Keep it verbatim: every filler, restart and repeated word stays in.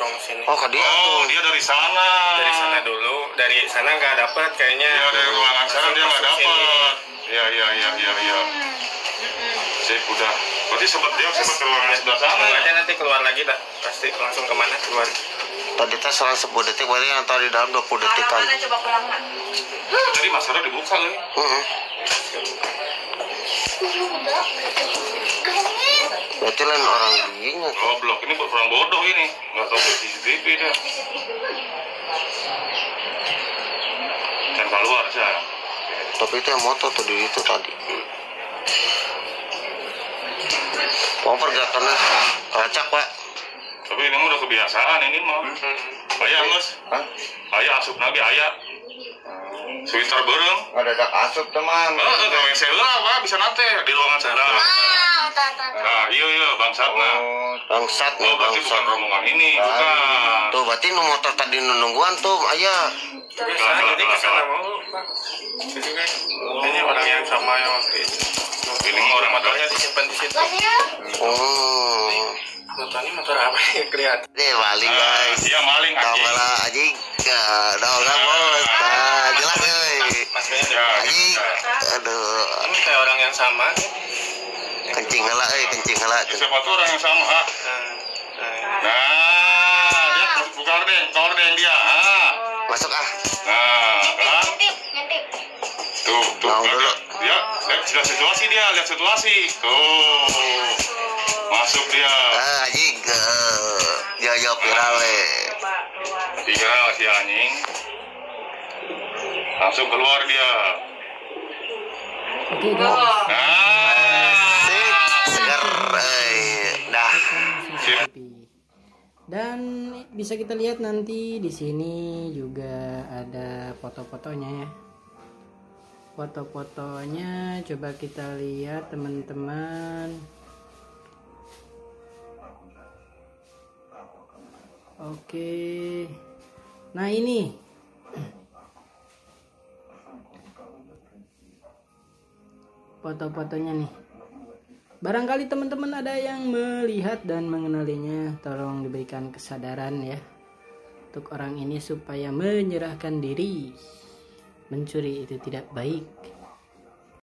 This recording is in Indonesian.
nongkrong sini. Oh, dia. Oh, dia dari sana. Dari sana dulu, dari sana nggak dapet kayaknya. Iya, dari ruangan sana dia nggak masuk dapet. Iya, iya, iya, iya, iya. Sip, udah. Berarti sempat dia sempat ke ruangan sebelah sana. Ada nanti keluar lagi dah. Pasti langsung kemana keluar. Tadi teh selang sepuluh detik, berarti yang tadi dalam dua puluh detik kan. Mana coba pulang mak? Jadi maskernya dibuka loh. Heeh. Berarti lain orang giginya. Goblok, ini orang bodoh ini. Nggak tahu C C T V dia. Dan keluar aja. Tapi itu yang motor tuh di itu tadi. Mau pergerakannya kelacak, Pak. Tapi ini mah udah kebiasaan ini mah. Ayah ngus. Hah? Ayah asup lagi ayah. Sweater bareng. Ada dak asup teman. Oh, ke W C lah, Pak, bisa nate di ruangan sana. Nah, iya iya, bangsat nah. Oh, bangsat nih, Oh, berarti bangsat. bukan rombongan ini, bukan. Tuh, berarti nu motor tadi nu nungguan tuh, ayah. Biasa jadi kesana mau Pak. Itu kan. Ini orang yang sama yang waktu itu. Ini mah orang motornya disimpan di situ. Oh. Motornya motor apa ya kelihatan? Ini maling, guys. Iya maling Tahu anjing. malah anjing. Dah enggak bos. Nah, jelas euy. Maskernya Ya, Anjing. Aduh. ini kayak orang yang sama. Kencing heula euy, kencing heula. Siapa tuh orang yang sama, ah? Nah, Nah, dia buka orden, buka orden dia, ah. Masuk ah. Nah, kan? Ngintip, ngintip. Tuh, tuh. Mau kan dulu. dia, dia, lihat situasi dia, lihat situasi. Tuh. Masuk dia. Ah, anjing. Yo yo viral eh. Tiga si anjing. Langsung keluar dia. Oke guys. Nah. Sip, seger euy. Dah. Dan bisa kita lihat nanti di sini juga ada foto-fotonya ya. Foto-fotonya coba kita lihat teman-teman. Oke. Nah, ini foto-fotonya nih. Barangkali teman-teman ada yang melihat dan mengenalinya, tolong diberikan kesadaran ya untuk orang ini supaya menyerahkan diri. Mencuri itu tidak baik.